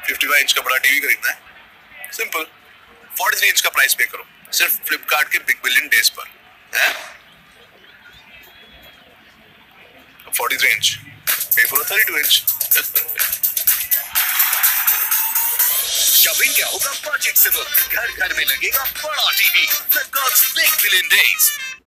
55 inch का बड़ा TV खरीदना है, सिंपल 43 इंच का प्राइस पे करो, सिर्फ फ्लिपकार्ट के बिग बिलियन डेज पर है। 43 इंच पे फॉर 32 इंच। शॉपिंग क्या होगा बजट से, घर घर में लगेगा बड़ा TV. Flipkart big billion days.